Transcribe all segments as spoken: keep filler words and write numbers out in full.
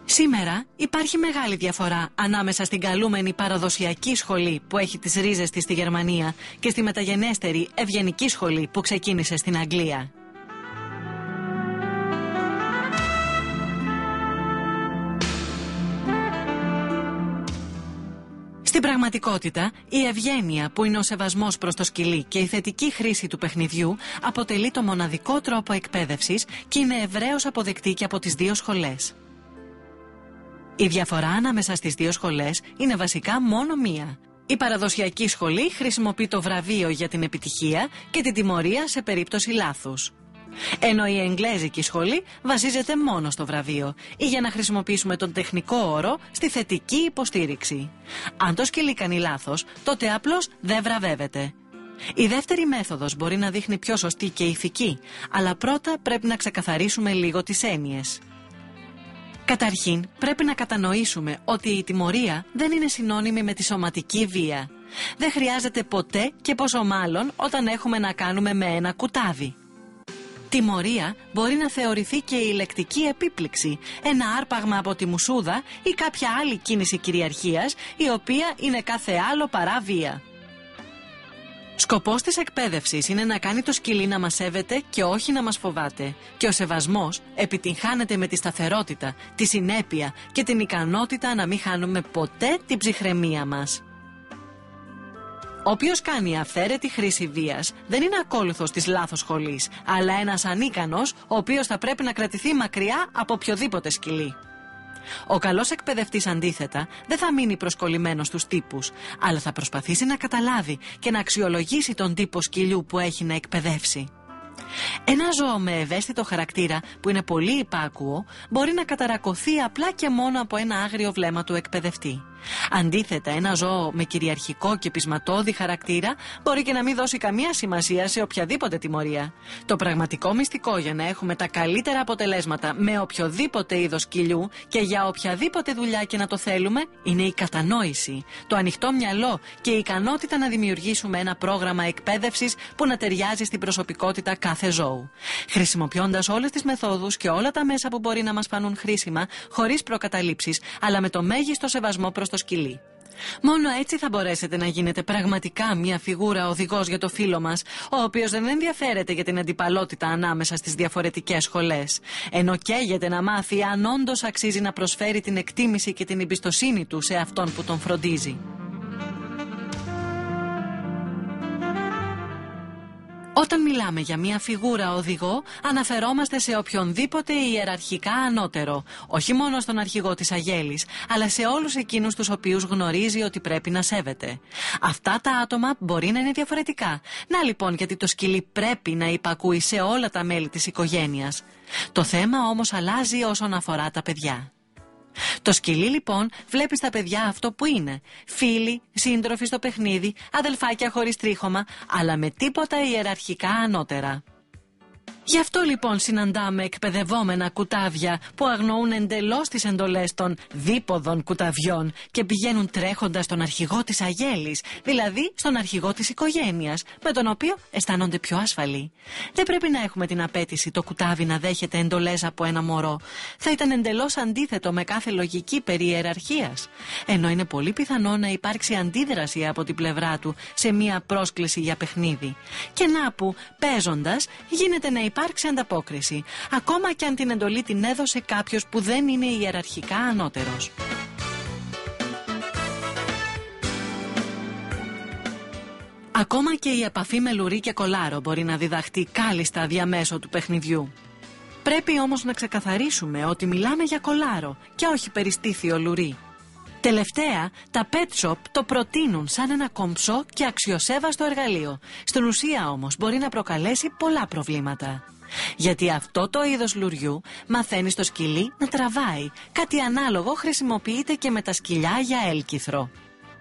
Σήμερα υπάρχει μεγάλη διαφορά ανάμεσα στην καλούμενη παραδοσιακή σχολή που έχει τις ρίζες της στη Γερμανία και στη μεταγενέστερη ευγενική σχολή που ξεκίνησε στην Αγγλία. Στην πραγματικότητα, η ευγένεια που είναι ο σεβασμός προς το σκυλί και η θετική χρήση του παιχνιδιού αποτελεί το μοναδικό τρόπο εκπαίδευσης και είναι ευρέως αποδεκτή και από τις δύο σχολές. Η διαφορά ανάμεσα στις δύο σχολές είναι βασικά μόνο μία. Η παραδοσιακή σχολή χρησιμοποιεί το βραβείο για την επιτυχία και την τιμωρία σε περίπτωση λάθους. Ενώ η εγγλέζικη σχολή βασίζεται μόνο στο βραβείο ή, για να χρησιμοποιήσουμε τον τεχνικό όρο, στη θετική υποστήριξη. Αν το σκυλί κάνει λάθος, τότε απλώς δεν βραβεύεται. Η δεύτερη μέθοδος μπορεί να δείχνει πιο σωστή και ηθική, αλλά πρώτα πρέπει να ξεκαθαρίσουμε λίγο τις έννοιες. Καταρχήν, πρέπει να κατανοήσουμε ότι η τιμωρία δεν είναι συνώνυμη με τη σωματική βία. Δεν χρειάζεται ποτέ και πόσο μάλλον όταν έχουμε να κάνουμε με ένα κουτάβι. Τιμωρία μπορεί να θεωρηθεί και η λεκτική επίπληξη, ένα άρπαγμα από τη μουσούδα ή κάποια άλλη κίνηση κυριαρχίας, η οποία είναι κάθε άλλο παρά βία. Σκοπός της εκπαίδευσης είναι να κάνει το σκυλί να μας σέβεται και όχι να μας φοβάται. Και ο σεβασμός επιτυγχάνεται με τη σταθερότητα, τη συνέπεια και την ικανότητα να μην χάνουμε ποτέ την ψυχραιμία μας. Όποιος κάνει αυθαίρετη χρήση βίας δεν είναι ακόλουθος της λάθος σχολής, αλλά ένας ανίκανος, ο οποίος θα πρέπει να κρατηθεί μακριά από οποιοδήποτε σκυλί. Ο καλός εκπαιδευτής, αντίθετα, δεν θα μείνει προσκολλημένος στους τύπους, αλλά θα προσπαθήσει να καταλάβει και να αξιολογήσει τον τύπο σκυλιού που έχει να εκπαιδεύσει. Ένα ζώο με ευαίσθητο χαρακτήρα που είναι πολύ υπάκουο μπορεί να καταρακωθεί απλά και μόνο από ένα άγριο βλέμμα του εκπαιδευτή. Αντίθετα, ένα ζώο με κυριαρχικό και πεισματώδη χαρακτήρα μπορεί και να μην δώσει καμία σημασία σε οποιαδήποτε τιμωρία. Το πραγματικό μυστικό για να έχουμε τα καλύτερα αποτελέσματα με οποιοδήποτε είδος σκυλιού και για οποιαδήποτε δουλειά και να το θέλουμε είναι η κατανόηση, το ανοιχτό μυαλό και η ικανότητα να δημιουργήσουμε ένα πρόγραμμα εκπαίδευσης που να ταιριάζει στην προσωπικότητα κάθε ζώου. Χρησιμοποιώντας όλες τις μεθόδους και όλα τα μέσα που μπορεί να μας φανούν χρήσιμα, χωρίς προκαταλήψεις, αλλά με το μέγιστο σεβασμό προς το σκυλί. Μόνο έτσι θα μπορέσετε να γίνετε πραγματικά μια φιγούρα οδηγός για το φίλο μας, ο οποίος δεν ενδιαφέρεται για την αντιπαλότητα ανάμεσα στις διαφορετικές σχολές, ενώ καίγεται να μάθει αν όντως αξίζει να προσφέρει την εκτίμηση και την εμπιστοσύνη του σε αυτόν που τον φροντίζει. Όταν μιλάμε για μια φιγούρα οδηγό, αναφερόμαστε σε οποιονδήποτε ιεραρχικά ανώτερο, όχι μόνο στον αρχηγό της αγέλης, αλλά σε όλους εκείνους τους οποίους γνωρίζει ότι πρέπει να σέβεται. Αυτά τα άτομα μπορεί να είναι διαφορετικά. Να λοιπόν γιατί το σκυλί πρέπει να υπακούει σε όλα τα μέλη της οικογένειας. Το θέμα όμως αλλάζει όσον αφορά τα παιδιά. Το σκυλί λοιπόν βλέπει στα παιδιά αυτό που είναι: φίλοι, σύντροφοι στο παιχνίδι, αδελφάκια χωρίς τρίχωμα, αλλά με τίποτα ιεραρχικά ανώτερα. Γι' αυτό λοιπόν συναντάμε εκπαιδευόμενα κουτάβια που αγνοούν εντελώς τις εντολές των δίποδων κουταβιών και πηγαίνουν τρέχοντας στον αρχηγό της αγέλης, δηλαδή στον αρχηγό της οικογένειας, με τον οποίο αισθάνονται πιο ασφαλή. Δεν πρέπει να έχουμε την απέτηση το κουτάβι να δέχεται εντολές από ένα μωρό. Θα ήταν εντελώς αντίθετο με κάθε λογική περί ιεραρχίας. Ενώ είναι πολύ πιθανό να υπάρξει αντίδραση από την πλευρά του σε μία πρόσκληση για παιχνίδι. Και να που, παίζοντας, γίνεται να υπάρξει ανταπόκριση, ακόμα και αν την εντολή την έδωσε κάποιος που δεν είναι ιεραρχικά ανώτερος. Ακόμα και η επαφή με λουρί και κολάρο μπορεί να διδαχτεί κάλλιστα διαμέσω του παιχνιδιού. Πρέπει όμως να ξεκαθαρίσουμε ότι μιλάμε για κολάρο και όχι περιστήθιο λουρί. Τελευταία, τα pet shop το προτείνουν σαν ένα κομψό και αξιοσέβαστο εργαλείο. Στην ουσία όμως μπορεί να προκαλέσει πολλά προβλήματα. Γιατί αυτό το είδος λουριού μαθαίνει στο σκυλί να τραβάει. Κάτι ανάλογο χρησιμοποιείται και με τα σκυλιά για έλκυθρο.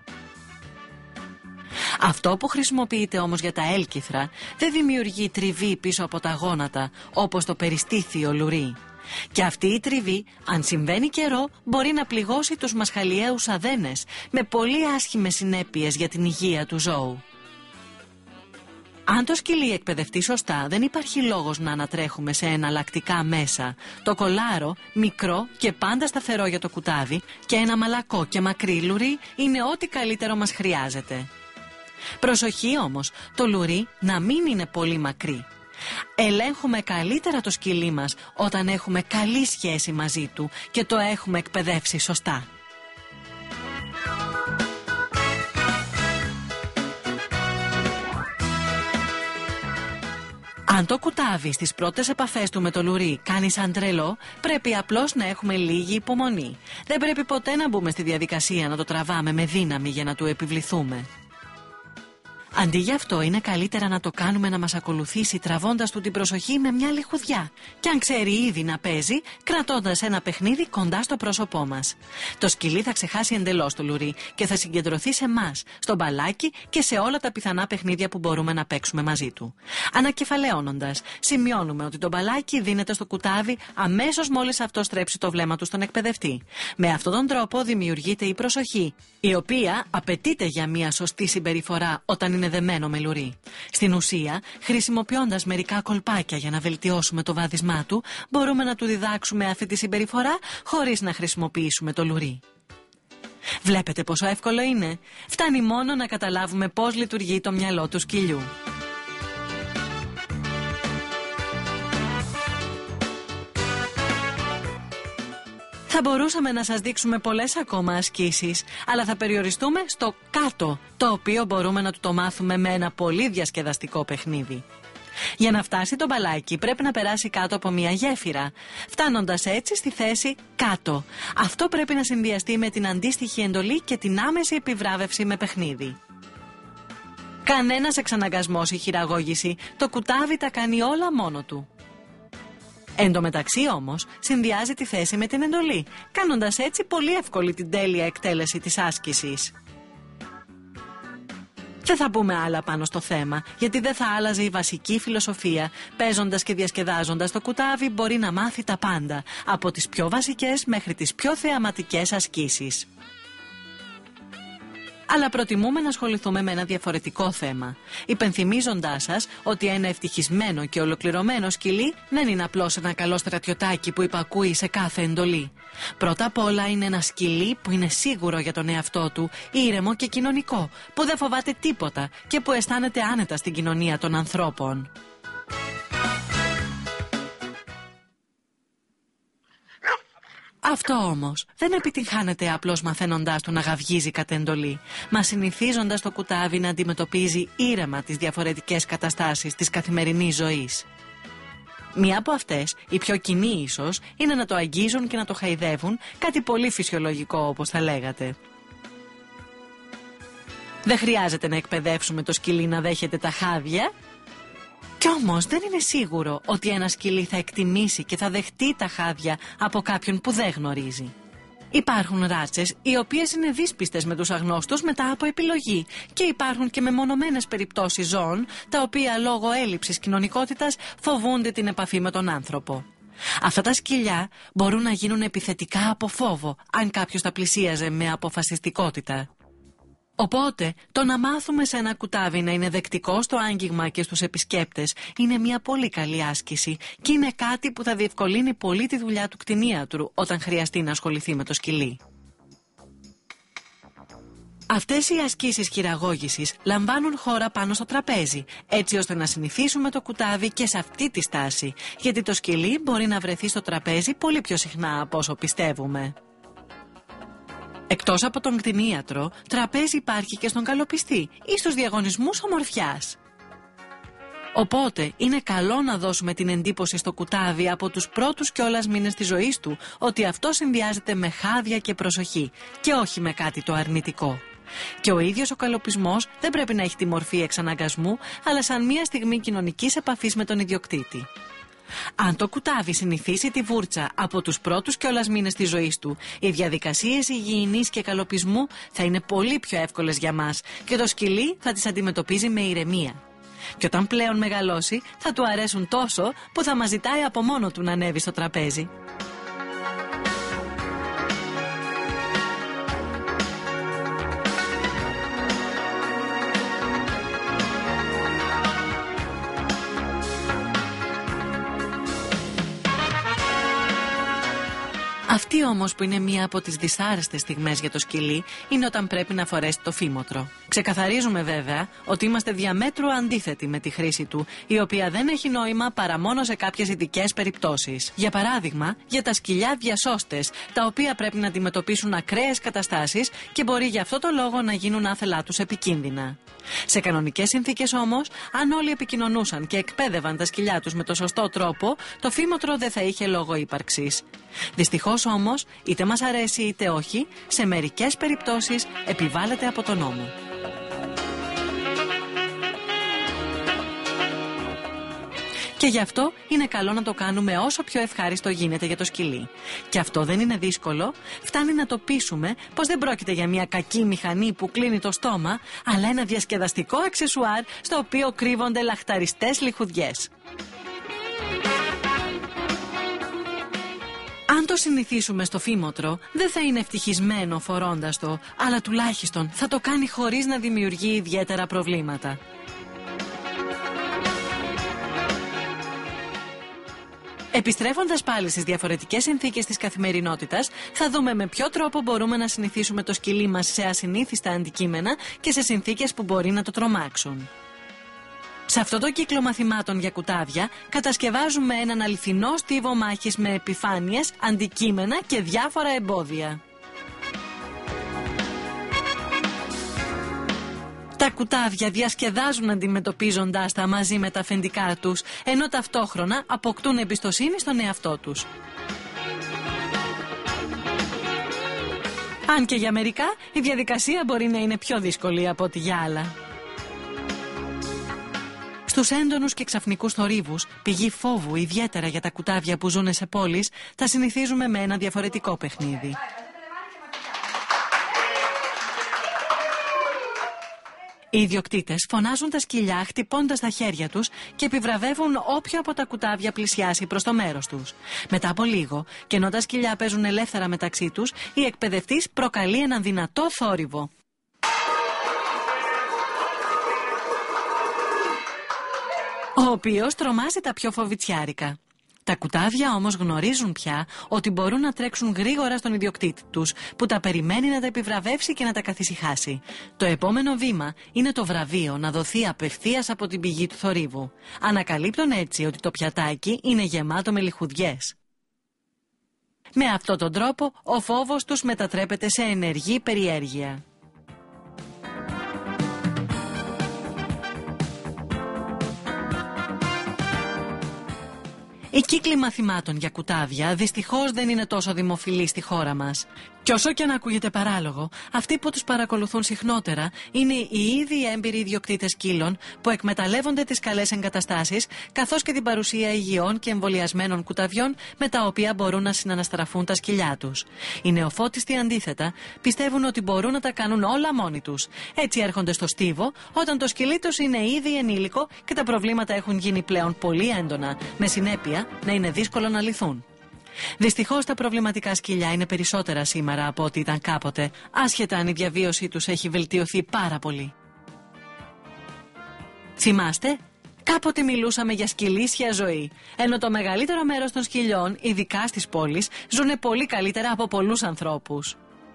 Αυτό που χρησιμοποιείται όμως για τα έλκυθρα δεν δημιουργεί τριβή πίσω από τα γόνατα όπως το περιστήθιο λουρί. Και αυτή η τριβή, αν συμβαίνει καιρό, μπορεί να πληγώσει τους μασχαλιαίους αδένες με πολύ άσχημες συνέπειες για την υγεία του ζώου. Αν το σκυλί εκπαιδευτεί σωστά, δεν υπάρχει λόγος να ανατρέχουμε σε εναλλακτικά μέσα. Το κολάρο, μικρό και πάντα σταθερό για το κουτάβι, και ένα μαλακό και μακρύ λουρί είναι ό,τι καλύτερο μας χρειάζεται. Προσοχή όμως, το λουρί να μην είναι πολύ μακρύ. Ελέγχουμε καλύτερα το σκυλί μας όταν έχουμε καλή σχέση μαζί του και το έχουμε εκπαιδεύσει σωστά. Αν το κουτάβι στις πρώτες επαφές του με το λουρί κάνει σαν τρελό, πρέπει απλώς να έχουμε λίγη υπομονή. Δεν πρέπει ποτέ να μπούμε στη διαδικασία να το τραβάμε με δύναμη για να του επιβληθούμε. Αντί γι' αυτό, είναι καλύτερα να το κάνουμε να μας ακολουθήσει τραβώντας του την προσοχή με μια λιχουδιά, και αν ξέρει ήδη να παίζει, κρατώντας ένα παιχνίδι κοντά στο πρόσωπό μας. Το σκυλί θα ξεχάσει εντελώς το λουρί και θα συγκεντρωθεί σε εμάς, στο μπαλάκι και σε όλα τα πιθανά παιχνίδια που μπορούμε να παίξουμε μαζί του. Ανακεφαλαίωνοντας, σημειώνουμε ότι το μπαλάκι δίνεται στο κουτάβι αμέσως μόλις αυτό στρέψει το βλέμμα του στον εκπαιδευτή. Με αυτόν τον τρόπο δημιουργείται η προσοχή, η οποία απαιτείται για μια σωστή συμπεριφορά όταν είναι δεμένο με λουρί. Στην ουσία, χρησιμοποιώντας μερικά κολπάκια για να βελτιώσουμε το βάδισμά του, μπορούμε να του διδάξουμε αυτή τη συμπεριφορά χωρίς να χρησιμοποιήσουμε το λουρί. Βλέπετε πόσο εύκολο είναι? Φτάνει μόνο να καταλάβουμε πώς λειτουργεί το μυαλό του σκυλιού. Θα μπορούσαμε να σας δείξουμε πολλές ακόμα ασκήσεις, αλλά θα περιοριστούμε στο κάτω, το οποίο μπορούμε να του το μάθουμε με ένα πολύ διασκεδαστικό παιχνίδι. Για να φτάσει το μπαλάκι πρέπει να περάσει κάτω από μια γέφυρα, φτάνοντας έτσι στη θέση κάτω. Αυτό πρέπει να συνδυαστεί με την αντίστοιχη εντολή και την άμεση επιβράβευση με παιχνίδι. Κανένας εξαναγκασμός ή χειραγώγηση, το κουτάβι τα κάνει όλα μόνο του. Εν τω μεταξύ όμως, συνδυάζει τη θέση με την εντολή, κάνοντας έτσι πολύ εύκολη την τέλεια εκτέλεση της άσκησης. Δεν θα πούμε άλλα πάνω στο θέμα, γιατί δεν θα άλλαζε η βασική φιλοσοφία. Παίζοντας και διασκεδάζοντας, το κουτάβι μπορεί να μάθει τα πάντα, από τις πιο βασικές μέχρι τις πιο θεαματικές ασκήσεις. Αλλά προτιμούμε να ασχοληθούμε με ένα διαφορετικό θέμα, υπενθυμίζοντάς σας ότι ένα ευτυχισμένο και ολοκληρωμένο σκυλί δεν είναι απλώς ένα καλό στρατιωτάκι που υπακούει σε κάθε εντολή. Πρώτα απ' όλα είναι ένα σκυλί που είναι σίγουρο για τον εαυτό του, ήρεμο και κοινωνικό, που δεν φοβάται τίποτα και που αισθάνεται άνετα στην κοινωνία των ανθρώπων. Αυτό όμως δεν επιτυγχάνεται απλώς μαθαίνοντάς του να γαυγίζει κατ' εντολή, μα συνηθίζοντας το κουτάβι να αντιμετωπίζει ήρεμα τις διαφορετικές καταστάσεις της καθημερινής ζωής. Μία από αυτές, η πιο κοινή ίσως, είναι να το αγγίζουν και να το χαϊδεύουν, κάτι πολύ φυσιολογικό όπως θα λέγατε. Δεν χρειάζεται να εκπαιδεύσουμε το σκυλί να δέχεται τα χάδια. Κι όμως δεν είναι σίγουρο ότι ένα σκυλί θα εκτιμήσει και θα δεχτεί τα χάδια από κάποιον που δεν γνωρίζει. Υπάρχουν ράτσες οι οποίες είναι δύσπιστες με τους αγνώστους μετά από επιλογή, και υπάρχουν και μεμονωμένες περιπτώσεις ζώων τα οποία λόγω έλλειψης κοινωνικότητας φοβούνται την επαφή με τον άνθρωπο. Αυτά τα σκυλιά μπορούν να γίνουν επιθετικά από φόβο αν κάποιος τα πλησίαζε με αποφασιστικότητα. Οπότε, το να μάθουμε σε ένα κουτάβι να είναι δεκτικό στο άγγιγμα και στους επισκέπτες είναι μια πολύ καλή άσκηση και είναι κάτι που θα διευκολύνει πολύ τη δουλειά του κτηνίατρου όταν χρειαστεί να ασχοληθεί με το σκυλί. Αυτές οι ασκήσεις χειραγώγησης λαμβάνουν χώρα πάνω στο τραπέζι, έτσι ώστε να συνηθίσουμε το κουτάβι και σε αυτή τη στάση, γιατί το σκυλί μπορεί να βρεθεί στο τραπέζι πολύ πιο συχνά από όσο πιστεύουμε. Εκτός από τον κτηνίατρο, τραπέζι υπάρχει και στον καλοπιστή ή στους διαγωνισμούς ομορφιάς. Οπότε είναι καλό να δώσουμε την εντύπωση στο κουτάβι από τους πρώτους κιόλας μήνες της ζωής του ότι αυτό συνδυάζεται με χάδια και προσοχή και όχι με κάτι το αρνητικό. Και ο ίδιος ο καλοπισμός δεν πρέπει να έχει τη μορφή εξαναγκασμού, αλλά σαν μια στιγμή κοινωνικής επαφής με τον ιδιοκτήτη. Αν το κουτάβι συνηθίσει τη βούρτσα από τους πρώτους κιόλας μήνες της ζωής του, οι διαδικασίες υγιεινής και καλοπισμού θα είναι πολύ πιο εύκολες για μας και το σκυλί θα τις αντιμετωπίζει με ηρεμία. Και όταν πλέον μεγαλώσει θα του αρέσουν τόσο που θα μας ζητάει από μόνο του να ανέβει στο τραπέζι. Αυτή όμως που είναι μία από τις δυσάρεστες στιγμές για το σκυλί είναι όταν πρέπει να φορέσει το φήμοτρο. Ξεκαθαρίζουμε βέβαια ότι είμαστε διαμέτρου αντίθετοι με τη χρήση του, η οποία δεν έχει νόημα παρά μόνο σε κάποιες ειδικές περιπτώσεις. Για παράδειγμα, για τα σκυλιά διασώστες, τα οποία πρέπει να αντιμετωπίσουν ακραίες καταστάσεις και μπορεί γι' αυτό το λόγο να γίνουν άθελά τους επικίνδυνα. Σε κανονικές συνθήκες όμως, αν όλοι επικοινωνούσαν και εκπαίδευαν τα σκυλιά τους με το σωστό τρόπο, το φήμοτρο δεν θα είχε λόγο ύπαρξης. Δυστυχώς όμως, είτε μας αρέσει είτε όχι, σε μερικές περιπτώσεις επιβάλλεται από τον νόμο. Και γι' αυτό είναι καλό να το κάνουμε όσο πιο ευχάριστο γίνεται για το σκυλί. Και αυτό δεν είναι δύσκολο, φτάνει να το πείσουμε πως δεν πρόκειται για μια κακή μηχανή που κλείνει το στόμα, αλλά ένα διασκεδαστικό αξεσουάρ στο οποίο κρύβονται λαχταριστές λιχουδιές. Αν το συνηθίσουμε στο φήμοτρο, δεν θα είναι ευτυχισμένο φορώντας το, αλλά τουλάχιστον θα το κάνει χωρίς να δημιουργεί ιδιαίτερα προβλήματα. Επιστρέφοντας πάλι στις διαφορετικές συνθήκες της καθημερινότητας, θα δούμε με ποιο τρόπο μπορούμε να συνηθίσουμε το σκυλί μας σε ασυνήθιστα αντικείμενα και σε συνθήκες που μπορεί να το τρομάξουν. Σε αυτό το κύκλο μαθημάτων για κουτάβια, κατασκευάζουμε έναν αληθινό στίβο μάχης με επιφάνειες, αντικείμενα και διάφορα εμπόδια. Τα κουτάβια διασκεδάζουν αντιμετωπίζοντάς τα μαζί με τα αφεντικά τους, ενώ ταυτόχρονα αποκτούν εμπιστοσύνη στον εαυτό τους. Αν και για μερικά, η διαδικασία μπορεί να είναι πιο δύσκολη από ό,τι για άλλα. Στους έντονους και ξαφνικούς θορύβους, πηγή φόβου ιδιαίτερα για τα κουτάβια που ζουν σε πόλεις, τα συνηθίζουμε με ένα διαφορετικό παιχνίδι. Οι ιδιοκτήτες φωνάζουν τα σκυλιά χτυπώντας τα χέρια τους και επιβραβεύουν όποιο από τα κουτάβια πλησιάσει προς το μέρος τους. Μετά από λίγο, και ενώ τα σκυλιά παίζουν ελεύθερα μεταξύ τους, η εκπαιδευτής προκαλεί έναν δυνατό θόρυβο. Ο οποίος τρομάζει τα πιο φοβητσιάρικα. Τα κουτάβια όμως γνωρίζουν πια ότι μπορούν να τρέξουν γρήγορα στον ιδιοκτήτη τους, που τα περιμένει να τα επιβραβεύσει και να τα καθησυχάσει. Το επόμενο βήμα είναι το βραβείο να δοθεί απευθείας από την πηγή του θορύβου. Ανακαλύπτουν έτσι ότι το πιατάκι είναι γεμάτο με λιχουδιές. Με αυτόν τον τρόπο ο φόβος τους μετατρέπεται σε ενεργή περιέργεια. Οι κύκλοι μαθημάτων για κουτάβια δυστυχώς δεν είναι τόσο δημοφιλοί στη χώρα μας. Και όσο και αν ακούγεται παράλογο, αυτοί που τους παρακολουθούν συχνότερα είναι οι ήδη έμπειροι ιδιοκτήτες σκύλων που εκμεταλλεύονται τις καλές εγκαταστάσεις, καθώς και την παρουσία υγιών και εμβολιασμένων κουταβιών με τα οποία μπορούν να συναναστραφούν τα σκυλιά τους. Οι νεοφώτιστοι αντίθετα πιστεύουν ότι μπορούν να τα κάνουν όλα μόνοι τους. Έτσι έρχονται στο στίβο όταν το σκυλί τους είναι ήδη ενήλικο και τα προβλήματα έχουν γίνει πλέον πολύ έντονα, με συνέπεια να είναι δύσκολο να λυθούν. Δυστυχώς τα προβληματικά σκυλιά είναι περισσότερα σήμερα από ό,τι ήταν κάποτε, άσχετα αν η διαβίωσή τους έχει βελτιωθεί πάρα πολύ. Θυμάστε, κάποτε μιλούσαμε για σκυλίσια ζωή, ενώ το μεγαλύτερο μέρος των σκυλιών, ειδικά στις πόλεις, ζουνε πολύ καλύτερα από πολλούς ανθρώπους.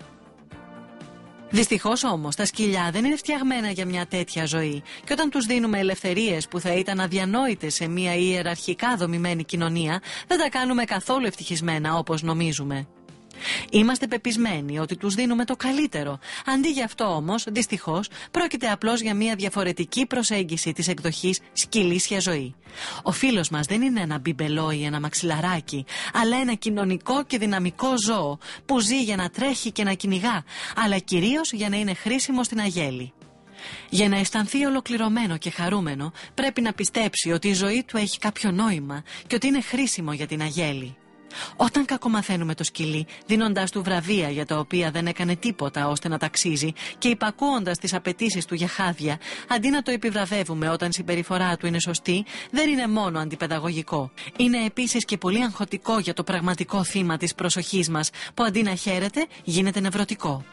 Δυστυχώς όμως τα σκυλιά δεν είναι φτιαγμένα για μια τέτοια ζωή, και όταν τους δίνουμε ελευθερίες που θα ήταν αδιανόητες σε μια ιεραρχικά δομημένη κοινωνία, δεν τα κάνουμε καθόλου ευτυχισμένα όπως νομίζουμε. Είμαστε πεπισμένοι ότι τους δίνουμε το καλύτερο. Αντί γι' αυτό όμως, δυστυχώς, πρόκειται απλώς για μια διαφορετική προσέγγιση της εκδοχής σκυλίσια ζωή. Ο φίλος μας δεν είναι ένα μπιμπελό ή ένα μαξιλαράκι, αλλά ένα κοινωνικό και δυναμικό ζώο που ζει για να τρέχει και να κυνηγά, αλλά κυρίως για να είναι χρήσιμο στην αγέλη. Για να αισθανθεί ολοκληρωμένο και χαρούμενο, πρέπει να πιστέψει ότι η ζωή του έχει κάποιο νόημα και ότι είναι χρήσιμο για την αγέλη. Όταν κακομαθαίνουμε το σκυλί, δίνοντάς του βραβεία για τα οποία δεν έκανε τίποτα ώστε να ταξίζει και υπακούοντας τις απαιτήσεις του για χάδια, αντί να το επιβραβεύουμε όταν η συμπεριφορά του είναι σωστή, δεν είναι μόνο αντιπαιδαγωγικό. Είναι επίσης και πολύ αγχωτικό για το πραγματικό θύμα της προσοχής μας, που αντί να χαίρεται, γίνεται νευρωτικό.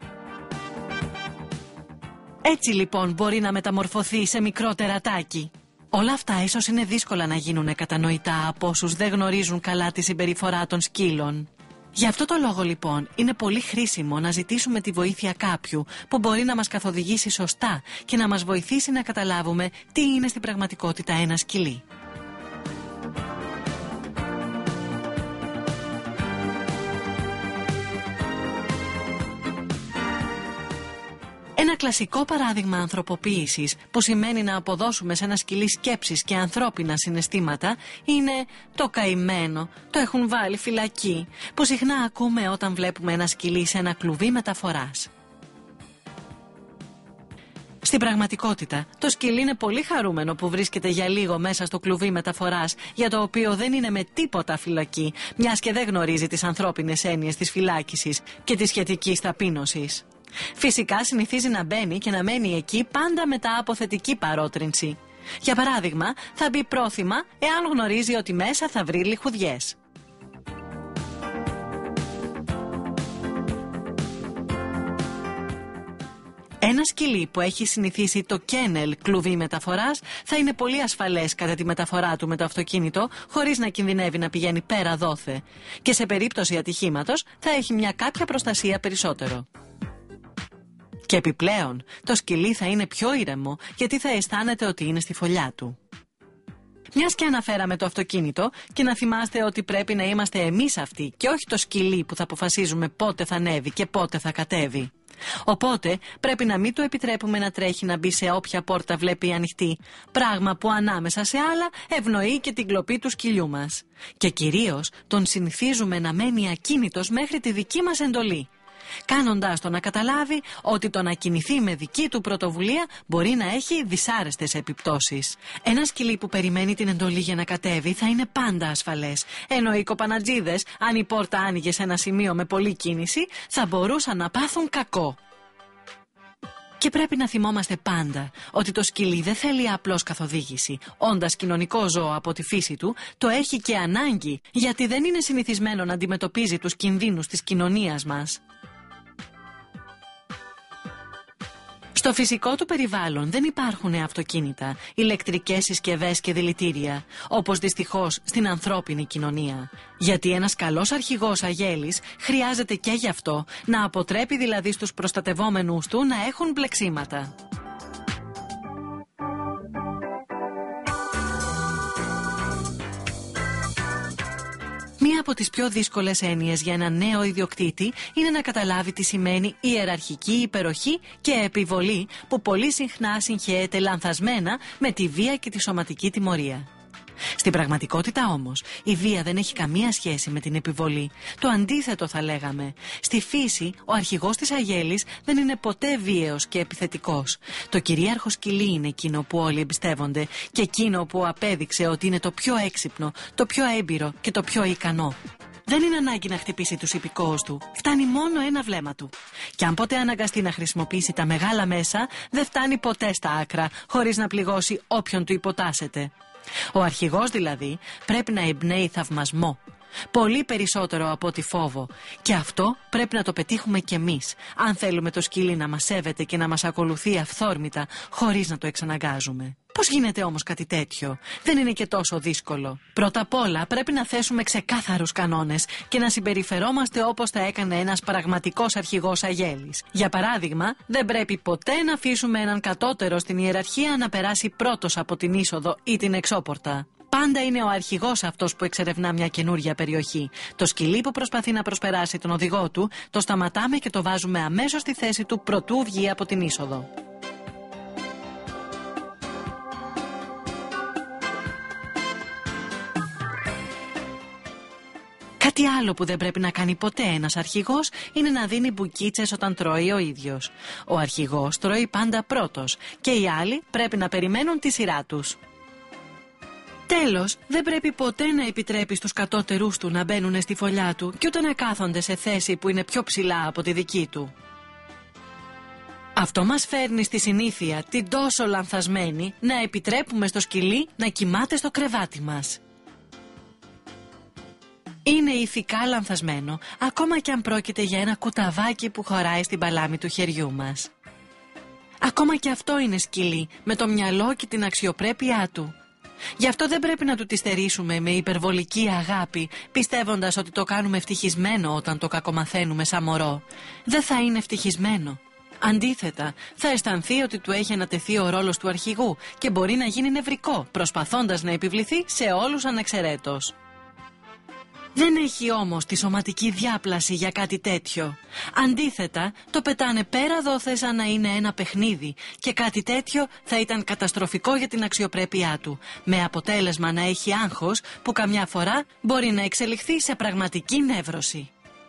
Έτσι λοιπόν μπορεί να μεταμορφωθεί σε μικρό τερατάκι. Όλα αυτά ίσως είναι δύσκολα να γίνουν κατανοητά από όσους δεν γνωρίζουν καλά τη συμπεριφορά των σκύλων. Γι' αυτό το λόγο λοιπόν είναι πολύ χρήσιμο να ζητήσουμε τη βοήθεια κάποιου που μπορεί να μας καθοδηγήσει σωστά και να μας βοηθήσει να καταλάβουμε τι είναι στην πραγματικότητα ένα σκυλί. Ένα κλασικό παράδειγμα ανθρωποποίησης που σημαίνει να αποδώσουμε σε ένα σκυλί σκέψεις και ανθρώπινα συναισθήματα είναι το καημένο, το έχουν βάλει φυλακή, που συχνά ακούμε όταν βλέπουμε ένα σκυλί σε ένα κλουβί μεταφοράς. Στην πραγματικότητα, το σκυλί είναι πολύ χαρούμενο που βρίσκεται για λίγο μέσα στο κλουβί μεταφοράς, για το οποίο δεν είναι με τίποτα φυλακή, μιας και δεν γνωρίζει τις ανθρώπινες έννοιες της φυλάκισης και της σχετικής ταπείνωσης. Φυσικά συνηθίζει να μπαίνει και να μένει εκεί πάντα μετά από θετική παρότρινση. Για παράδειγμα, θα μπει πρόθυμα εάν γνωρίζει ότι μέσα θα βρει λιχουδιές. Ένα σκυλί που έχει συνηθίσει το κένελ κλουβί μεταφοράς θα είναι πολύ ασφαλές κατά τη μεταφορά του με το αυτοκίνητο, χωρίς να κινδυνεύει να πηγαίνει πέρα δόθε. Και σε περίπτωση ατυχήματος θα έχει μια κάποια προστασία περισσότερο. Και επιπλέον, το σκυλί θα είναι πιο ήρεμο γιατί θα αισθάνεται ότι είναι στη φωλιά του. Μιας και αναφέραμε το αυτοκίνητο, και να θυμάστε ότι πρέπει να είμαστε εμείς αυτοί και όχι το σκυλί που θα αποφασίζουμε πότε θα ανέβει και πότε θα κατέβει. Οπότε πρέπει να μην του επιτρέπουμε να τρέχει να μπει σε όποια πόρτα βλέπει ανοιχτή, πράγμα που ανάμεσα σε άλλα ευνοεί και την κλοπή του σκυλιού μας. Και κυρίως τον συνηθίζουμε να μένει ακίνητος μέχρι τη δική μας εντολή, κάνοντάς το να καταλάβει ότι το να κινηθεί με δική του πρωτοβουλία μπορεί να έχει δυσάρεστες επιπτώσεις. Ένα σκυλί που περιμένει την εντολή για να κατέβει θα είναι πάντα ασφαλές, ενώ οι κοπανατζίδες, αν η πόρτα άνοιγε σε ένα σημείο με πολλή κίνηση, θα μπορούσαν να πάθουν κακό. Και πρέπει να θυμόμαστε πάντα ότι το σκυλί δεν θέλει απλώς καθοδήγηση. Όντας κοινωνικό ζώο από τη φύση του, το έχει και ανάγκη, γιατί δεν είναι συνηθισμένο να αντιμετωπίζει τους κινδύνους της κοινωνίας μας. Στο φυσικό του περιβάλλον δεν υπάρχουν αυτοκίνητα, ηλεκτρικές συσκευές και δηλητήρια, όπως δυστυχώς στην ανθρώπινη κοινωνία. Γιατί ένας καλός αρχηγός αγέλης χρειάζεται και γι' αυτό να αποτρέπει δηλαδή στους προστατευόμενους του να έχουν μπλεξίματα. Μία από τις πιο δύσκολες έννοιες για έναν νέο ιδιοκτήτη είναι να καταλάβει τι σημαίνει ιεραρχική υπεροχή και επιβολή, που πολύ συχνά συγχέεται λανθασμένα με τη βία και τη σωματική τιμωρία. Στην πραγματικότητα όμως, η βία δεν έχει καμία σχέση με την επιβολή. Το αντίθετο θα λέγαμε. Στη φύση, ο αρχηγός της αγέλης δεν είναι ποτέ βίαιος και επιθετικός. Το κυρίαρχο σκυλί είναι εκείνο που όλοι εμπιστεύονται και εκείνο που απέδειξε ότι είναι το πιο έξυπνο, το πιο έμπειρο και το πιο ικανό. Δεν είναι ανάγκη να χτυπήσει τους υπηκόους του. Φτάνει μόνο ένα βλέμμα του. Και αν ποτέ αναγκαστεί να χρησιμοποιήσει τα μεγάλα μέσα, δεν φτάνει ποτέ στα άκρα, χωρίς να πληγώσει όποιον του υποτάσσεται. Ο αρχηγός δηλαδή πρέπει να εμπνέει θαυμασμό, πολύ περισσότερο από ό,τι φόβο, και αυτό πρέπει να το πετύχουμε κι εμείς, αν θέλουμε το σκυλί να μας σέβεται και να μας ακολουθεί αυθόρμητα, χωρίς να το εξαναγκάζουμε. Πώς γίνεται όμως κάτι τέτοιο? Δεν είναι και τόσο δύσκολο. Πρώτα απ' όλα πρέπει να θέσουμε ξεκάθαρους κανόνες και να συμπεριφερόμαστε όπως θα έκανε ένας πραγματικός αρχηγός αγέλης. Για παράδειγμα, δεν πρέπει ποτέ να αφήσουμε έναν κατώτερο στην ιεραρχία να περάσει πρώτος από την είσοδο ή την εξώπορτα. Πάντα είναι ο αρχηγός αυτός που εξερευνά μια καινούρια περιοχή. Το σκυλί που προσπαθεί να προσπεράσει τον οδηγό του, το σταματάμε και το βάζουμε αμέσως στη θέση του προτού βγει από την είσοδο. Κάτι άλλο που δεν πρέπει να κάνει ποτέ ένας αρχηγός είναι να δίνει μπουκίτσες όταν τρώει ο ίδιος. Ο αρχηγός τρώει πάντα πρώτος και οι άλλοι πρέπει να περιμένουν τη σειρά τους. Τέλος, δεν πρέπει ποτέ να επιτρέπει στους κατώτερούς του να μπαίνουν στη φωλιά του και ούτε να κάθονται σε θέση που είναι πιο ψηλά από τη δική του. Αυτό μας φέρνει στη συνήθεια, την τόσο λανθασμένη, να επιτρέπουμε στο σκυλί να κοιμάται στο κρεβάτι μας. Είναι ηθικά λανθασμένο, ακόμα και αν πρόκειται για ένα κουταβάκι που χωράει στην παλάμη του χεριού μας. Ακόμα και αυτό είναι σκυλί, με το μυαλό και την αξιοπρέπειά του. Γι' αυτό δεν πρέπει να του τη στερήσουμε με υπερβολική αγάπη, πιστεύοντας ότι το κάνουμε ευτυχισμένο όταν το κακομαθαίνουμε σαν μωρό. Δεν θα είναι ευτυχισμένο. Αντίθετα, θα αισθανθεί ότι του έχει ανατεθεί ο ρόλος του αρχηγού και μπορεί να γίνει νευρικό, προσπαθώντας να επιβληθεί σε όλους ανεξαιρέτως. Δεν έχει όμως τη σωματική διάπλαση για κάτι τέτοιο. Αντίθετα, το πετάνε πέρα δόθε σαν να είναι ένα παιχνίδι και κάτι τέτοιο θα ήταν καταστροφικό για την αξιοπρέπειά του, με αποτέλεσμα να έχει άγχος που καμιά φορά μπορεί να εξελιχθεί σε πραγματική νεύρωση.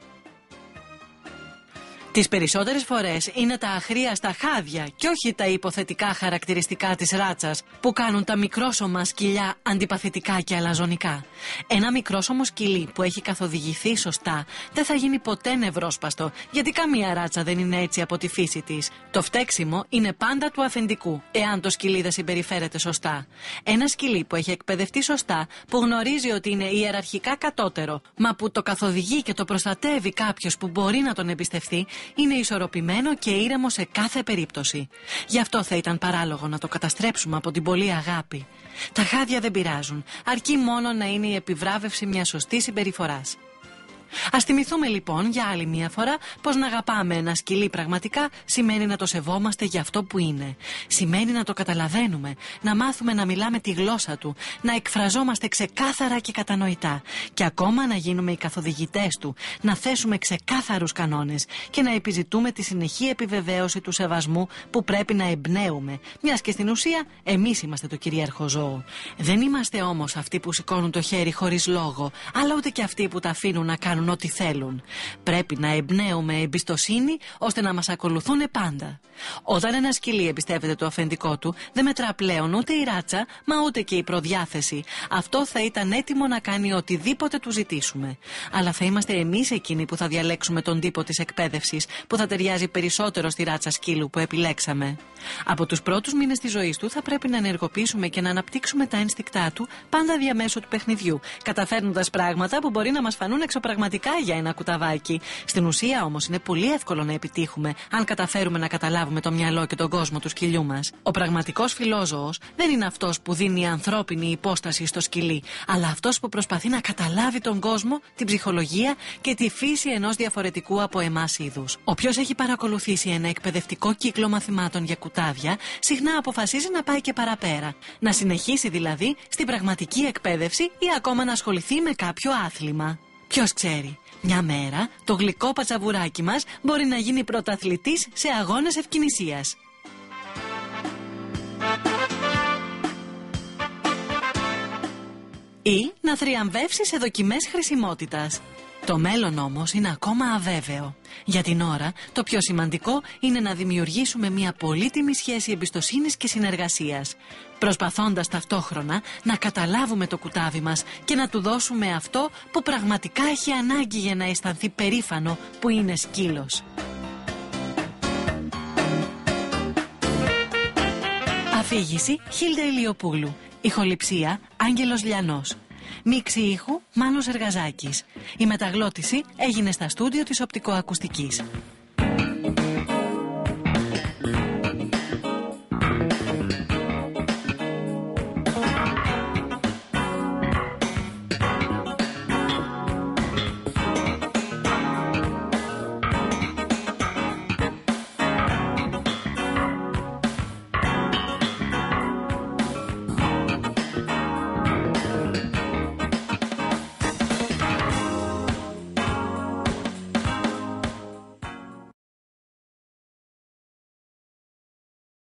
Τις περισσότερες φορές είναι τα αχρίαστα χάδια και όχι τα υποθετικά χαρακτηριστικά της ράτσας που κάνουν τα μικρόσωμα σκυλιά αντιπαθητικά και αλαζονικά. Ένα μικρόσωμο σκυλί που έχει καθοδηγηθεί σωστά δεν θα γίνει ποτέ νευρόσπαστο, γιατί καμία ράτσα δεν είναι έτσι από τη φύση της. Το φταίξιμο είναι πάντα του αφεντικού, εάν το σκυλί δεν συμπεριφέρεται σωστά. Ένα σκυλί που έχει εκπαιδευτεί σωστά, που γνωρίζει ότι είναι ιεραρχικά κατώτερο, μα που το καθοδηγεί και το προστατεύει κάποιος που μπορεί να τον εμπιστευτεί, είναι ισορροπημένο και ήρεμο σε κάθε περίπτωση. Γι' αυτό θα ήταν παράλογο να το καταστρέψουμε από την πολλή αγάπη. Τα χάδια δεν πειράζουν, αρκεί μόνο να είναι η επιβράβευση μιας σωστής συμπεριφοράς. Ας θυμηθούμε λοιπόν για άλλη μια φορά πως να αγαπάμε ένα σκυλί πραγματικά σημαίνει να το σεβόμαστε για αυτό που είναι. Σημαίνει να το καταλαβαίνουμε, να μάθουμε να μιλάμε τη γλώσσα του, να εκφραζόμαστε ξεκάθαρα και κατανοητά και ακόμα να γίνουμε οι καθοδηγητές του, να θέσουμε ξεκάθαρους κανόνες και να επιζητούμε τη συνεχή επιβεβαίωση του σεβασμού που πρέπει να εμπνέουμε, μιας και στην ουσία εμείς είμαστε το κυρίαρχο ζώο. Δεν είμαστε όμως αυτοί που σηκώνουν το χέρι χωρίς λόγο, αλλά ούτε και αυτοί που τα αφήνουν να κάνουν ό,τι θέλουν. Πρέπει να εμπνέουμε εμπιστοσύνη ώστε να μας ακολουθούν πάντα. Όταν ένα σκυλί εμπιστεύεται το αφεντικό του, δεν μετρά πλέον ούτε η ράτσα, μα ούτε και η προδιάθεση. Αυτό θα ήταν έτοιμο να κάνει οτιδήποτε του ζητήσουμε. Αλλά θα είμαστε εμείς εκείνοι που θα διαλέξουμε τον τύπο της εκπαίδευσης που θα ταιριάζει περισσότερο στη ράτσα σκύλου που επιλέξαμε. Από τους πρώτους μήνες της ζωής του θα πρέπει να ενεργοποιήσουμε και να αναπτύξουμε τα ένστικτά του πάντα διαμέσου του παιχνιδιού, καταφέρνοντας πράγματα που μπορεί να μας φανούν εξωπραγματικά για ένα κουταβάκι. Στην ουσία όμως είναι πολύ εύκολο να επιτύχουμε αν καταφέρουμε να καταλάβουμε το μυαλό και τον κόσμο του σκυλιού μας. Ο πραγματικός φιλόζωος δεν είναι αυτός που δίνει ανθρώπινη υπόσταση στο σκυλί, αλλά αυτός που προσπαθεί να καταλάβει τον κόσμο, την ψυχολογία και τη φύση ενός διαφορετικού από εμάς είδους. Όποιος έχει παρακολουθήσει ένα εκπαιδευτικό κύκλο μαθημάτων για κουτάβια, συχνά αποφασίζει να πάει και παραπέρα. Να συνεχίσει δηλαδή στην πραγματική εκπαίδευση ή ακόμα να ασχοληθεί με κάποιο άθλημα. Ποιος ξέρει, μια μέρα το γλυκό πατσαβουράκι μας μπορεί να γίνει πρωταθλητής σε αγώνες ευκινησίας. Ή να θριαμβεύσει σε δοκιμές χρησιμότητας. Το μέλλον όμως είναι ακόμα αβέβαιο. Για την ώρα, το πιο σημαντικό είναι να δημιουργήσουμε μια πολύτιμη σχέση εμπιστοσύνης και συνεργασίας, προσπαθώντας ταυτόχρονα να καταλάβουμε το κουτάβι μας και να του δώσουμε αυτό που πραγματικά έχει ανάγκη για να αισθανθεί περήφανο που είναι σκύλος. Αφήγηση Χίλντα Ηλιοπούλου. Ηχοληψία Άγγελος Λιανός. Μίξη ήχου Μάνος Εργαζάκης. Η μεταγλώτηση έγινε στα στούντιο της οπτικοακουστικής.